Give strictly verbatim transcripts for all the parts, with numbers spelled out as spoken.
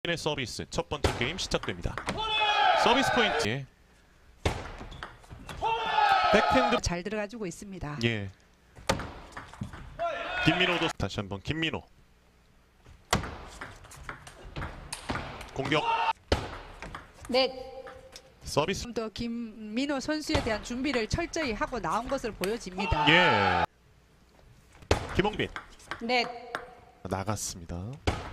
서비스 첫 번째 게임 시작됩니다. 서비스 포인트. 백핸드 잘 들어가지고 있습니다. 예. 김민호도 다시 한번 김민호. 공격. 넷. 서비스. 좀 더 김민호 선수에 대한 준비를 철저히 하고 나온 것으로 보여집니다. 예. 김홍빈 넷. 나갔습니다.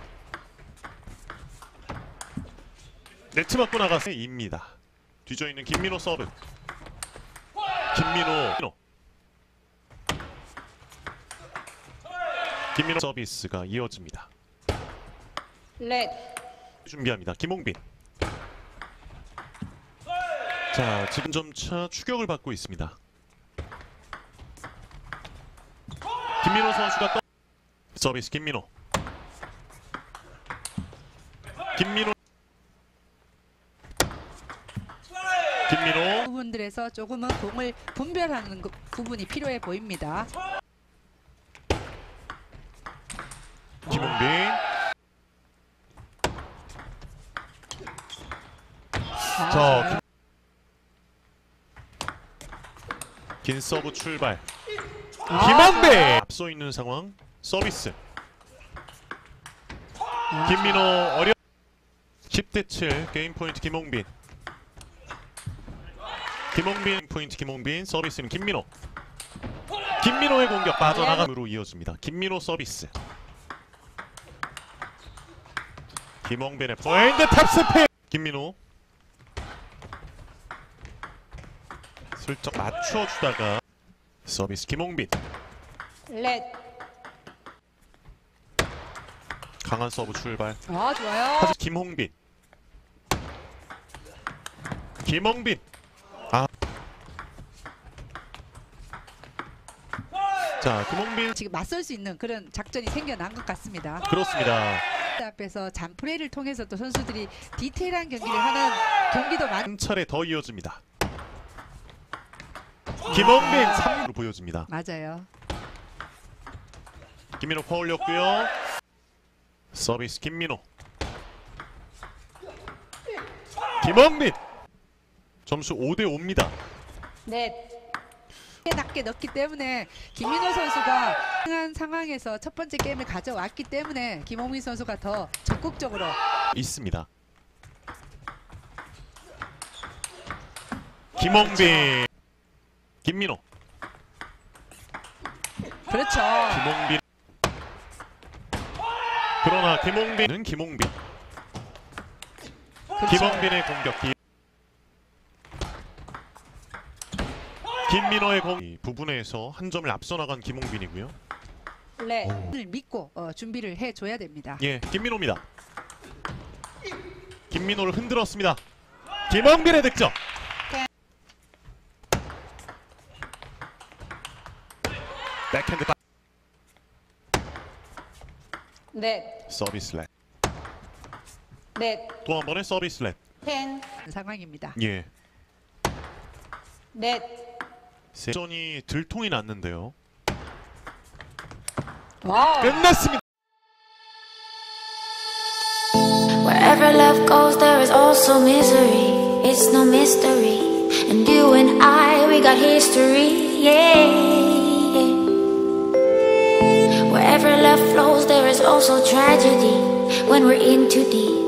네트 맞고 나갔어요. 입니다. 뒤져 있는 김민호 서브. 김민호. 김민호 서비스가 이어집니다. 넷. 준비합니다. 김홍빈. 자, 지금 점차 추격을 받고 있습니다. 김민호 선수가 떠 서비스 김민호. 김민호. 김민호. 부분들에서 조금은 공을 분별하는 그 부분이 필요해 보입니다. 김홍빈. 아, 자, 긴 서브 출발. 아, 김홍빈 앞서 있는 상황. 서비스. 김민호 어려. 십 대 칠 게임 포인트 김홍빈. 김홍빈 포인트 김홍빈. 서비스는 김민호. 김민호의 공격 빠져나감으로 이어집니다. 김민호 서비스. 김홍빈의 포인트 탑스핀. 김민호 슬쩍 맞춰주다가 서비스 김홍빈. 넷. 강한 서브 출발. 아, 좋아요. 하지 김홍빈. 김홍빈. 아. 자, 김홍빈. 지금 맞설 수 있는 그런 작전이 생겨난 것 같습니다. 그렇습니다. 앞에서 잔플레이를 통해서 또 선수들이 디테일한 경기를 하는 경기도 많. 한 차례 더 이어집니다. 김홍빈 삼 루로 보여집니다. 맞아요. 김민호 퍼올렸고요. 서비스 김민호. 김홍빈. 점수 오 대 오입니다. 넷. 낮게 넣기 때문에 김민호 선수가 한 상황에서 첫 번째 게임을 가져왔기 때문에 김홍민 선수가 더 적극적으로 있습니다. 김홍빈. 김민호. 그렇죠. 김홍빈. 그러나 김홍빈은 김홍빈. 그렇죠. 김홍빈의 공격. 김민호의 공. 이 부분에서 한 점을 앞서 나간 김홍빈이고요. 네. 를 믿고 어, 준비를 해줘야 됩니다. 예, 김민호입니다. 김민호를 흔들었습니다. 김홍빈의 득점. 백핸드 바... 넷. 서비스 렛. 넷. 또 한 번의 서비스 렛. 텐. 상황입니다. 예. 넷. 세전이 들통이 났는데요. 와우. 끝났습니다. Wherever love goes, there is also misery. It's no mystery. And you and I, we got history. Yeah. Wherever love flows, there is also tragedy. When we're in too deep.